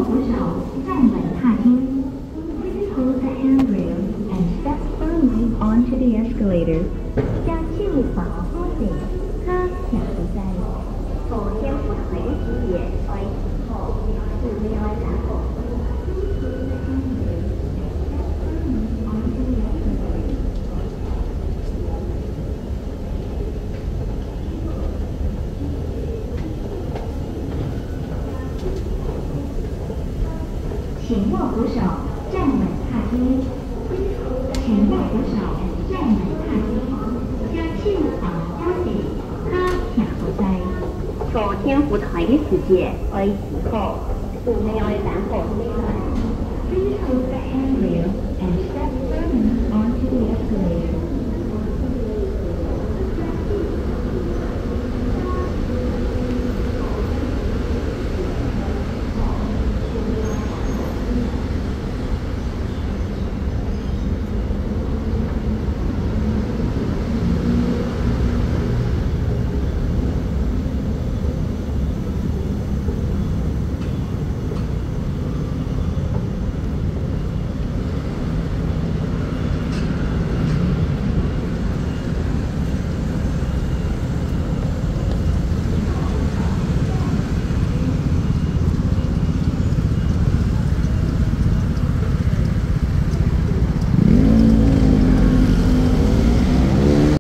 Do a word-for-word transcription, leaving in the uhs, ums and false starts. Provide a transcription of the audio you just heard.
扶手，站稳踏阶。Please hold the handrail and step firmly onto the escalator. 将气路房拖地，他卡不在。左天扶台几节为以后，四秒然后。请握扶手，站稳踏阶。请握扶手，站稳踏阶。将气路房拖地，他卡不在。左天扶台的时间为以后，四秒然后。Please hold the handrail and step firmly onto the escalator.